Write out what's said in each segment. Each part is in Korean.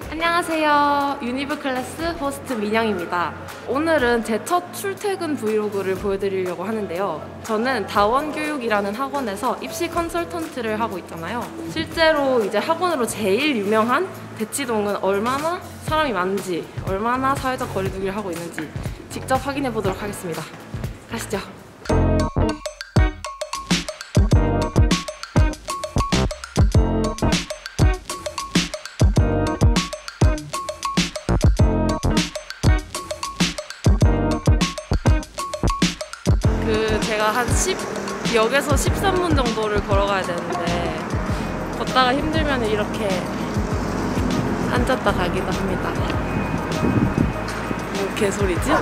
안녕하세요. 유니브 클래스 호스트 민영입니다. 오늘은 제 첫 출퇴근 브이로그를 보여드리려고 하는데요. 저는 다원교육이라는 학원에서 입시 컨설턴트를 하고 있잖아요. 실제로 이제 학원으로 제일 유명한 대치동은 얼마나 사람이 많은지, 얼마나 사회적 거리두기를 하고 있는지 직접 확인해 보도록 하겠습니다. 가시죠. 제가 한 10역에서 13분 정도를 걸어가야 되는데 걷다가 힘들면 이렇게 앉았다 가기도 합니다. 뭐 개소리지?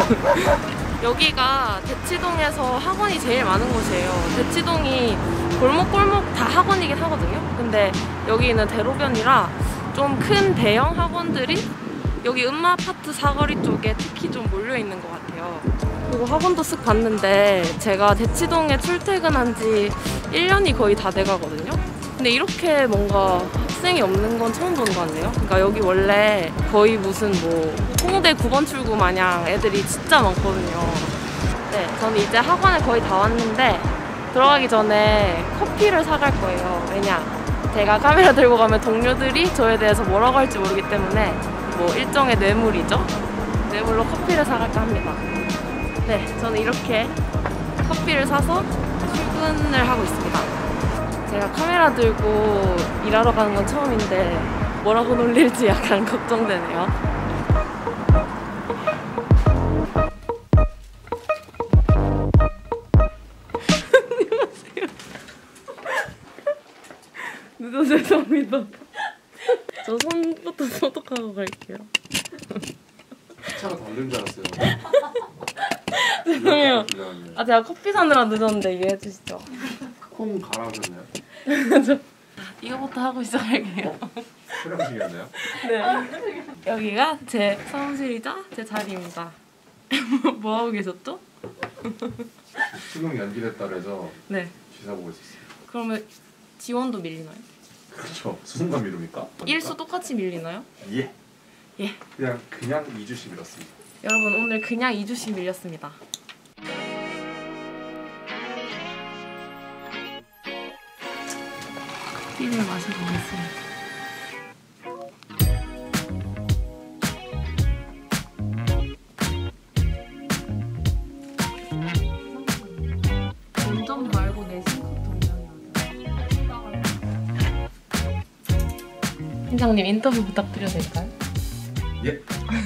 여기가 대치동에서 학원이 제일 많은 곳이에요. 대치동이 골목골목 다 학원이긴 하거든요. 근데 여기는 대로변이라 좀 큰 대형 학원들이 여기 음마아파트 사거리 쪽에 특히 좀 몰려있는 것 같아요. 그리고 학원도 쓱 봤는데 제가 대치동에 출퇴근한 지 1년이 거의 다 돼가거든요. 근데 이렇게 뭔가 학생이 없는 건 처음 보는 것 같네요. 그러니까 여기 원래 거의 무슨 뭐 홍대 9번 출구 마냥 애들이 진짜 많거든요. 네, 저는 이제 학원에 거의 다 왔는데 들어가기 전에 커피를 사갈 거예요. 왜냐? 제가 카메라 들고 가면 동료들이 저에 대해서 뭐라고 할지 모르기 때문에 뭐 일종의 뇌물이죠. 뇌물로 커피를 사갈까 합니다. 네, 저는 이렇게 커피를 사서 출근을 하고 있습니다. 제가 카메라 들고 일하러 가는 건 처음인데 뭐라고 놀릴지 약간 걱정되네요. 안녕하세요. 늦어서 죄송합니다. 저 손부터 소독하고 갈게요. 차가 닿는 줄 알았어요. 죄송해요. 제가 커피 사느라 늦었는데 이해해 주시죠. 콩 갈아오셨나요? 이거부터 하고 시작할게요. 촬영중이었나요? 네. 여기가 제 사무실이자 제 자리입니다. 뭐 하고 계셨죠? 수능 연기됐다 그래서 네. 기사 보고 있었어요. 그러면 지원도 밀리나요? 그렇죠. 수능만 미룹니까? 일수 똑같이 밀리나요? 예. 예. 그냥 2주씩 밀었습니다. 여러분 오늘 그냥 2주씩 밀렸습니다. 커피를 마셔보겠습니다. 본점 말고 내신 컷 동량이 팀장님 인터뷰 부탁드려도 될까요? 예.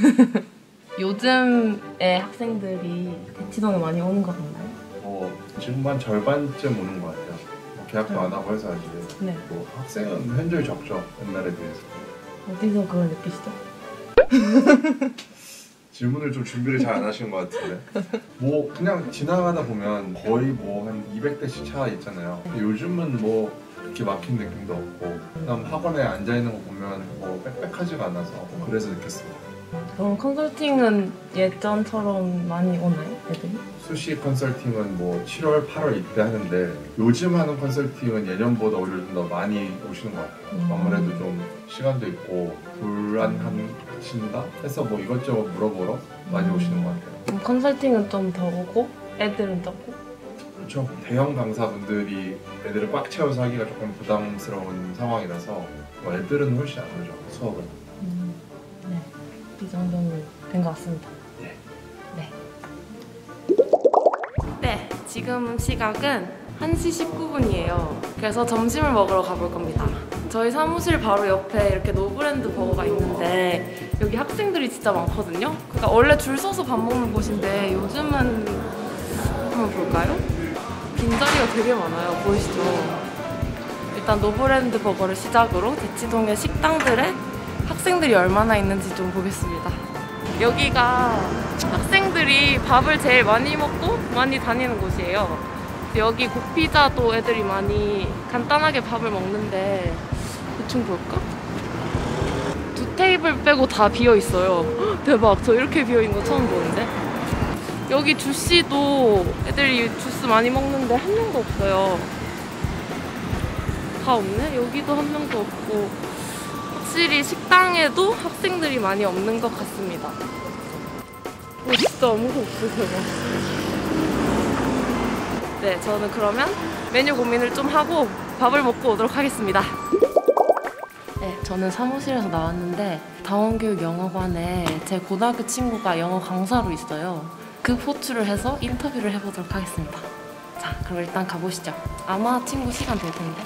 요즘의 학생들이 대치동에 많이 오는 것 같나요? 지금 한 절반쯤 오는 것 같아요. 계약도 안 하고 해서 아직. 네. 학생은 현저히 적죠. 옛날에 비해서. 어디서 그걸 느끼시죠? 질문을 좀 준비를 잘 안 하시는 것 같은데. 뭐 그냥 지나가다 보면 거의 뭐 한 200대씩 차 있잖아요. 요즘은 뭐 그렇게 막힌 느낌도 없고 그다음 학원에 앉아있는 거 보면 뭐 빽빽하지가 않아서 그래서 느꼈습니다. 그럼 컨설팅은 예전처럼 많이 오나요, 애들이? 수시 컨설팅은 뭐 7월, 8월 이때 하는데 요즘 하는 컨설팅은 예년보다 오히려 좀 더 많이 오시는 것 같아요. 아무래도 좀 시간도 있고 불안하신다 해서 뭐 이것저것 물어보러 많이 오시는 것 같아요. 그럼 컨설팅은 좀 더 오고 애들은 적고? 그렇죠. 대형 강사분들이 애들을 꽉 채워서 하기가 조금 부담스러운 상황이라서 뭐 애들은 훨씬 안 오죠, 수업은. 네, 이 정도는 된 것 같습니다. 네. 네. 네, 지금 시각은 1시 19분이에요. 그래서 점심을 먹으러 가볼 겁니다. 저희 사무실 바로 옆에 이렇게 노브랜드 버거가 있는데 여기 학생들이 진짜 많거든요. 그러니까 원래 줄 서서 밥 먹는 곳인데 요즘은 한번 볼까요? 빈자리가 되게 많아요. 보이시죠? 일단 노브랜드 버거를 시작으로 대치동의 식당들에 학생들이 얼마나 있는지 좀 보겠습니다. 여기가 학생들이 밥을 제일 많이 먹고 많이 다니는 곳이에요. 여기 곡피자도 애들이 많이 간단하게 밥을 먹는데 대충 볼까? 2테이블 빼고 다 비어있어요. 헉, 대박, 저 이렇게 비어있는 거 처음 보는데? 여기 주시도 애들이 주스 많이 먹는데 한 명도 없어요. 다 없네? 여기도 한 명도 없고 확실히 식당에도 학생들이 많이 없는 것 같습니다. 진짜 아무도 없으세요. 네, 저는 그러면 메뉴 고민을 좀 하고 밥을 먹고 오도록 하겠습니다. 네, 저는 사무실에서 나왔는데 다원교육영어관에 제 고등학교 친구가 영어 강사로 있어요. 그 포출을 해서 인터뷰를 해보도록 하겠습니다. 자, 그럼 일단 가보시죠. 아마 친구 시간 될 텐데.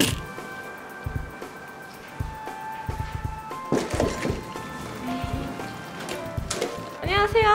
안녕하세요.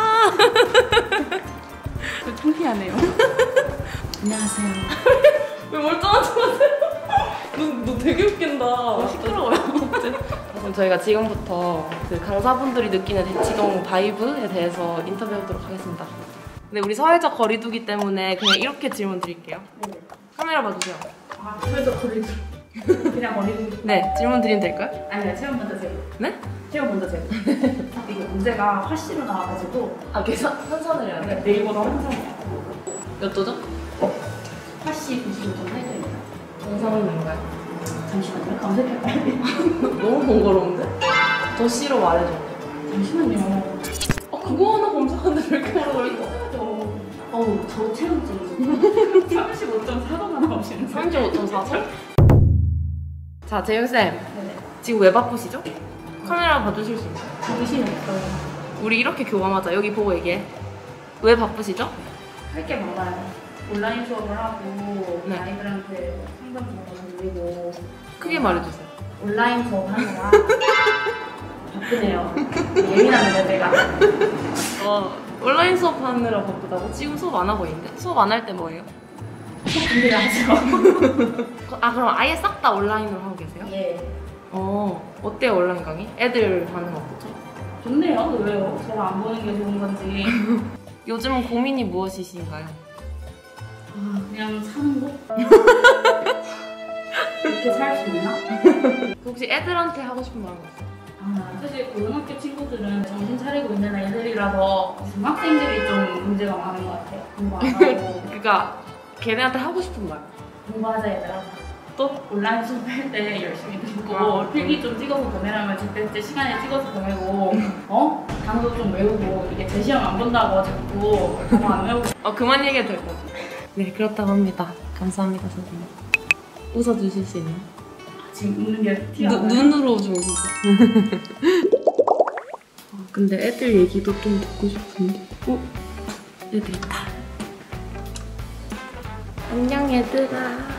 창피하네요. 안녕하세요. 왜 멀쩡한 척 하세요? 너 되게 웃긴다. 시끄러워요. 그럼 저희가 지금부터 그 강사분들이 느끼는 대치동 바이브에 대해서 인터뷰하도록 하겠습니다. 네, 우리 사회적 거리두기 때문에 그냥 이렇게 질문 드릴게요. 네. 카메라 봐주세요. 아, 그래서 거리두기. 그냥 거리두기. 네, 질문 드리면 될까요? 아니요, 체험 먼저 제고. 네? 체험 먼저 제고. 이게 문제가 화씨로 나와가지고. 아, 계산 환산을 해야 돼? 네이버로 환산해요. 몇 도죠? 화씨 95.8도입니다. 정상은 뭔가요? 잠시만요, 검색해봐요. 너무 번거로운데? 더 C로 말해줘. 잠시만요. 그거 하나 검색하는데 왜 이렇게 오래 걸려? 어우, 저 체험증. 35.4도가 나오시는 35.4점? 자, 재윤쌤. 네네. 지금 왜 바쁘시죠? 카메라 봐주실 수 있어요? 의심이 있어요. 우리 이렇게 교감하자. 여기 보고 얘기해. 왜 바쁘시죠? 할 게 많아요. 온라인 수업을 하고, 네. 아이들한테 상담 정보 돌리고. 크게 말해주세요. 온라인 수업 하느라 바쁘네요. 예민한데 내가. 온라인 수업 하느라 바쁘다고? 지금 수업 안 하고 있는데? 수업 안 할 때 뭐예요? 수업 준비를 하죠. 아, 그럼 아예 싹 다 온라인으로 하고 계세요? 예. 어때요, 온라인 강의? 애들 반응 어떠죠? 좋네요. 왜요? 제가 안 보는 게 좋은 건지. 요즘은 고민이 무엇이신가요? 그냥 사는 거? 이렇게 살 수 있나? 혹시 애들한테 하고 싶은 말 없어요? 사실 고등학교 친구들은 정신 차리고 있는 애들이라서 중학생들이 좀 문제가 많은 것 같아요. 공부 안 하고. 그러니까 걔네한테 하고 싶은 말. 공부하자 얘들아. 또 온라인 수업할 때 열심히 듣고 아, 필기 좀 찍어서 보내라면 그때 시간에 찍어서 보내고 단어도 좀 외우고 이게 제 시험 안 본다고 자꾸 단어 안 외우고 그만 얘기해도 될 것 같아요. 네, 그렇다고 합니다. 감사합니다, 선생님. 웃어주실 수 있나요? 지금 웃는 게 티가 나요? 눈으로 좀 웃으세요. 근데 애들 얘기도 좀 듣고 싶은데. 애들 있다. 안녕, 얘들아.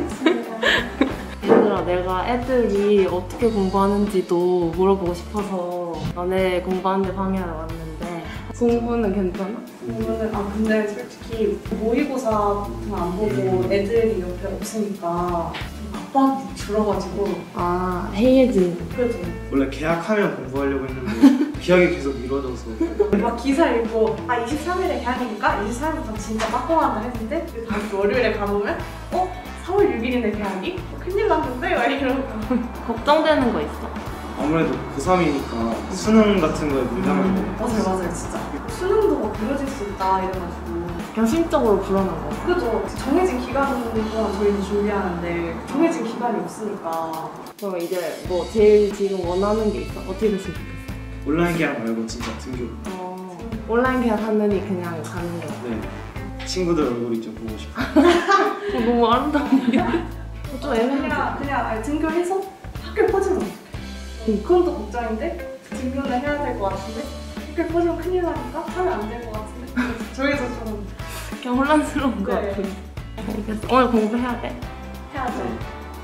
얘들아, 내가 애들이 어떻게 공부하는지도 물어보고 싶어서 너네 공부하는 데 방해하러 왔는데 공부는 괜찮아? 공부는 근데 솔직히 모의고사 같은 거 안 보고 애들이 옆에 없으니까 압박이 줄어가지고 해예지. 그래도 원래 계약하면 공부하려고 했는데 계약이 계속 미뤄져서 막 기사 읽고 23일에 계약이니까 23일부터 진짜 빡공한다 했는데 다음 주 월요일에 가보면 4월 6일이네 계약이? 큰일 났는데? 막 이러고 걱정되는 거 있어? 아무래도 고3이니까 수능 같은 거에 민감한데 맞아요 진짜 수능도 막 미뤄질 수 있다 이래가지고 그냥 심적으로 불안한 거. 그래도 정해진 기간 동안 저희는 준비하는데 정해진 기간이 없으니까 그럼 이제 뭐 제일 지금 원하는 게 있어? 어떻게 됐으면 좋겠어? 온라인 계약 말고 진짜 등교. 온라인 계약하느니 그냥 가는 거. 네. 친구들 얼굴이 좀 보고 싶어요. 너무 아름다운 얘기. 좀 애매해. 그냥 등교해서 학교에 퍼지면 어떡해. 그건 또 걱정인데 등교는 해야 될 것 같은데 학교에 퍼지면 큰일 나니까 하면 안 될 것 같은데 저희도 좀 그냥 혼란스러운 거 네. 같은데. 알겠어. 오늘 공부해야 돼. 해야죠.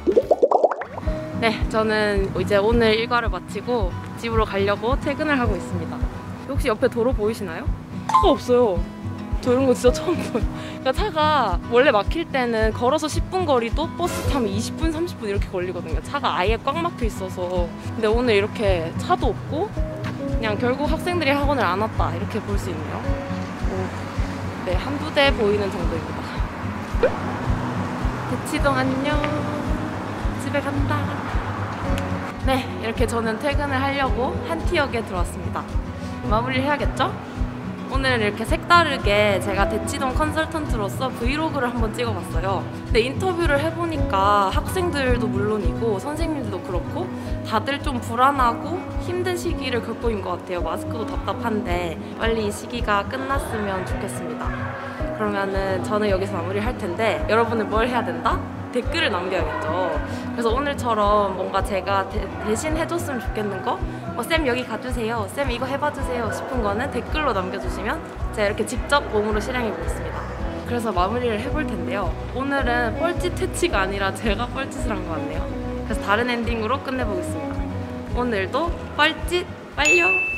네, 저는 이제 오늘 일과를 마치고 집으로 가려고 퇴근을 하고 있습니다. 혹시 옆에 도로 보이시나요? 차가 없어요. 저 이런 거 진짜 처음 봐요. 그러니까 차가 원래 막힐 때는 걸어서 10분 거리도 버스 타면 20분, 30분 이렇게 걸리거든요. 차가 아예 꽉 막혀 있어서. 근데 오늘 이렇게 차도 없고 그냥 결국 학생들이 학원을 안 왔다 이렇게 볼 수 있네요. 네, 한두 대 보이는 정도입니다. 대치동 안녕. 집에 간다. 네, 이렇게 저는 퇴근을 하려고 한티역에 들어왔습니다. 마무리를 해야겠죠? 오늘 이렇게 색다르게 제가 대치동 컨설턴트로서 브이로그를 한번 찍어봤어요. 근데 인터뷰를 해보니까 학생들도 물론이고 선생님들도 그렇고 다들 좀 불안하고 힘든 시기를 겪고 있는 것 같아요. 마스크도 답답한데 빨리 이 시기가 끝났으면 좋겠습니다. 그러면은 저는 여기서 마무리할 텐데 여러분은 뭘 해야 된다? 댓글을 남겨야겠죠. 그래서 오늘처럼 뭔가 제가 대신 해줬으면 좋겠는 거 쌤 여기 가주세요, 쌤 이거 해봐주세요 싶은 거는 댓글로 남겨주시면 제가 이렇게 직접 몸으로 실행해 보겠습니다. 그래서 마무리를 해볼 텐데요. 오늘은 뻘짓 퇴치가 아니라 제가 뻘짓을 한 것 같네요. 그래서 다른 엔딩으로 끝내보겠습니다. 오늘도 뻘짓 완료!